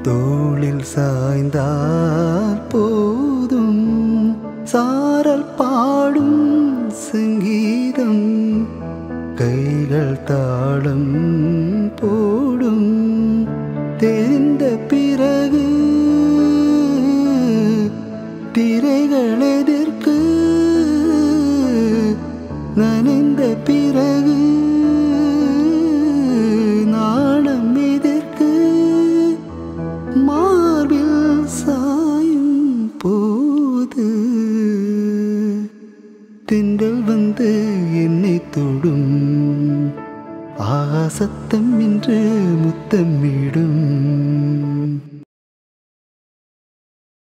தோளில் சாய்ந்தால் போதும் சாரல் பாடும் சங்கீதம் கைகள் தாளம் போடும் தெரிந்த பிறகு திரைகள் எதற்கு நனைந்த பிறகு நாணம் எதற்கு